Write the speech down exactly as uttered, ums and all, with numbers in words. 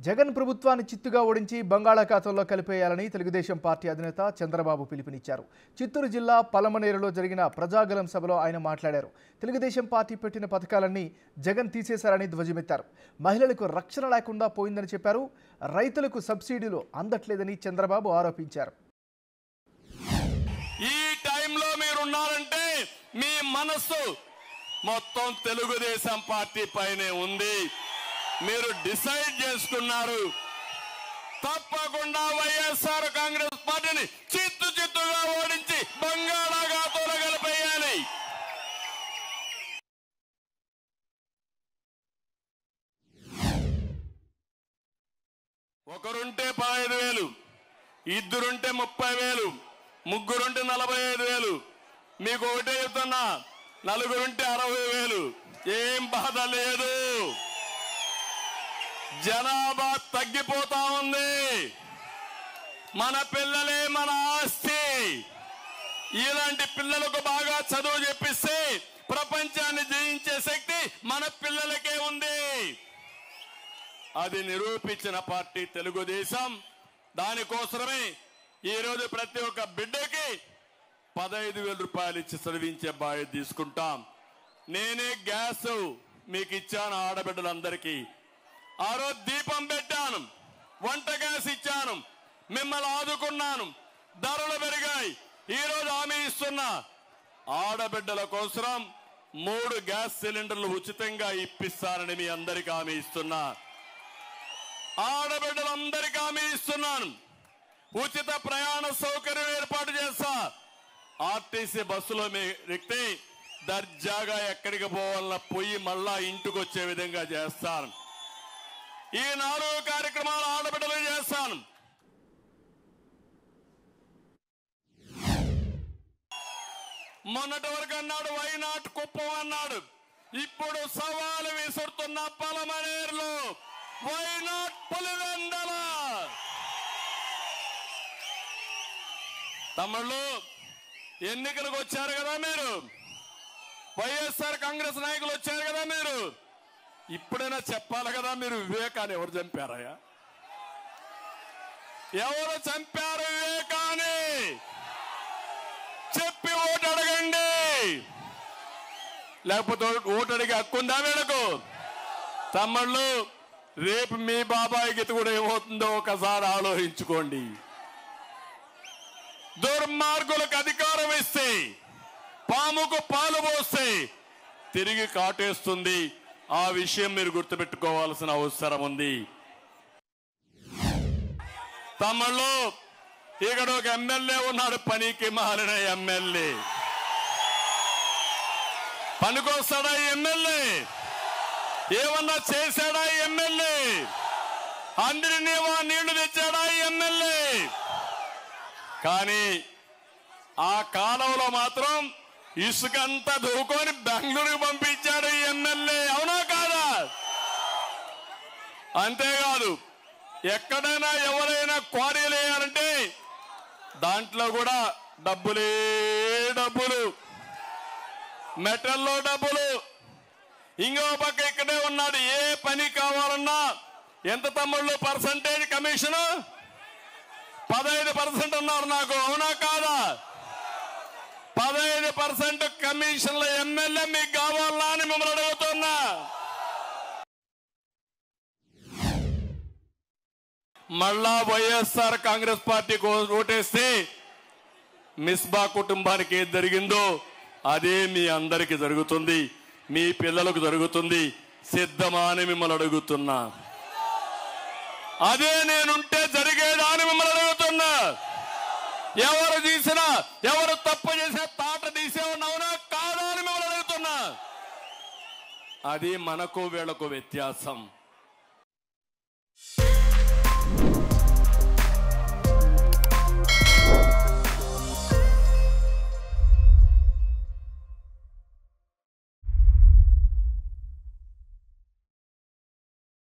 జగన్ ప్రభుత్వాన్ని చిత్తుగా ఓడించి బంగాళాఖాతంలో కలిపేయాలని తెలుగుదేశం పార్టీ అధినేత చంద్రబాబు పిలుపునిచ్చారు. చిత్తూరు జిల్లా పలమనేరులో జరిగిన ప్రజాగలం సభలో ఆయన మాట్లాడారు. తెలుగుదేశం పార్టీ పెట్టిన పథకాలన్నీ జగన్ తీసేశారని ధ్వజమెత్తారు. మహిళలకు రక్షణ లేకుండా పోయిందని చెప్పారు. రైతులకు సబ్సిడీలు అందట్లేదని చంద్రబాబు ఆరోపించారు. ఈ టైంలో మీరున్నారంటే మీ మనస్సు మొత్తం తెలుగుదేశం పార్టీ పైనే ఉంది. మీరు డిసైడ్ చేసుకున్నారు. తప్పకుండా వైఎస్ఆర్ కాంగ్రెస్ పార్టీని చిత్తు చిత్తుగా ఓడించి బంగాళాఖాతంలో కలిపేయాలి. ఒకరుంటే పదహైదు వేలు, ఇద్దరుంటే ముప్పై వేలు, ముగ్గురుంటే నలభై ఐదు వేలు. మీకు ఒకటే చెప్తున్నా, నలుగురుంటే అరవై వేలు. ఏం బాధ లేదు. జనాభా తగ్గిపోతా ఉంది. మన పిల్లలే మన ఆస్తి. ఇలాంటి పిల్లలకు బాగా చదువు చెప్పిస్తే ప్రపంచాన్ని జయించే శక్తి మన పిల్లలకే ఉంది. అది నిరూపించిన పార్టీ తెలుగుదేశం. దానికోసమే ఈరోజు ప్రతి ఒక్క బిడ్డకి పదహైదు వేల రూపాయలు ఇచ్చి చదివించే బాధ్యత తీసుకుంటాం. నేనే గ్యాస్ మీకు ఇచ్చాను ఆడబిడ్డలందరికీ. ఆ రోజు దీపం పెట్టాను, వంట గ్యాస్ ఇచ్చాను, మిమ్మల్ని ఆదుకున్నాను. ధరలు పెరిగాయి. ఈరోజు హామీ ఇస్తున్నా, ఆడబిడ్డల కోసం మూడు గ్యాస్ సిలిండర్లు ఉచితంగా ఇప్పిస్తానని మీ అందరికీ హామీ ఇస్తున్నా. ఆడబిడ్డలందరికీ హామీ ఇస్తున్నాను. ఉచిత ప్రయాణ సౌకర్యం ఏర్పాటు చేస్తా. ఆర్టీసీ బస్సులో మీ ఎక్కితే దర్జాగా ఎక్కడికి పోవాలన్నా పోయి మళ్ళా ఇంటికి వచ్చే విధంగా చేస్తాను. ఈ నాలుగు కార్యక్రమాలు ఆడబిడ్డలు చేస్తాను. మొన్నటి వరకు అన్నాడు వైనాట్ కుప్పం అన్నాడు. ఇప్పుడు సవాలు విసురుతున్న పలమనేరులో వైనాట్ పులివెందల. తమ్ముళ్ళు, ఎన్నికలకు వచ్చారు కదా మీరు, వైఎస్ఆర్ కాంగ్రెస్ నాయకులు వచ్చారు కదా మీరు. ఇప్పుడైనా చెప్పాలి కదా మీరు వివేకాన్ని ఎవరు చంపారయ్యా? ఎవరు చంపారు వివేకాన్ని? చెప్పి ఓటు అడగండి. లేకపోతే ఓటు అడిగే హక్కుందా వీళ్ళకు? తమ్ముళ్ళు, రేపు మీ బాబాయ్ గీత కూడా ఏమవుతుందో ఒకసారి ఆలోచించుకోండి. దుర్మార్గులకు అధికారం ఇస్తే, పాముకు పాలు పోస్తే తిరిగి కాటేస్తుంది. ఆ విషయం మీరు గుర్తుపెట్టుకోవాల్సిన అవసరం ఉంది. తమ్ముళ్ళు, ఇక్కడ ఒక ఎమ్మెల్యే ఉన్నాడు, పనికి మారిన ఎమ్మెల్యే. పనికొస్తాడా ఎమ్మెల్యే? ఏమన్నా చేశాడా ఎమ్మెల్యే? అందరినీ వా నీళ్లు తెచ్చాడా ఎమ్మెల్యే? కానీ ఆ కాలంలో మాత్రం ఇసుకంతా దూకొని బెంగళూరుకు పంపించాడు ఈ ఎమ్మెల్యే. అవునా కాదా? అంతేకాదు, ఎక్కడైనా ఎవరైనా క్వారీలు వేయాలంటే దాంట్లో కూడా డబ్బులే డబ్బులు, మెటల్లో డబ్బులు. ఇంకో పక్క ఇక్కడే ఉన్నాడు, ఏ పని కావాలన్నా ఎంత తమ్ముళ్ళు పర్సంటేజ్ కమిషను? పదహైదు పర్సెంట్ ఉన్నారు నాకు. అవునా కాదా? పదహైదు పర్సెంట్ కమిషన్ల ఎమ్మెల్యే మీకు కావాలా అని మిమ్మల్ని అడుగుతున్నా. మళ్ళా వైఎస్ఆర్ కాంగ్రెస్ పార్టీకి ఓటేస్తే మిస్బా కుటుంబానికి ఏది జరిగిందో అదే మీ అందరికీ జరుగుతుంది, మీ పిల్లలకు జరుగుతుంది. సిద్ధమా అని మిమ్మల్ని అడుగుతున్నా. అదే నేనుంటే జరిగేదా అని మిమ్మల్ని అడుగుతున్నా. ఎవరు తీసినా, ఎవరు తప్పు చేసినా తాట తీసే ఉన్నావునా కాదా అని మిమ్మల్ని అడుగుతున్నా. అది మనకు వీళ్ళకు వ్యత్యాసం.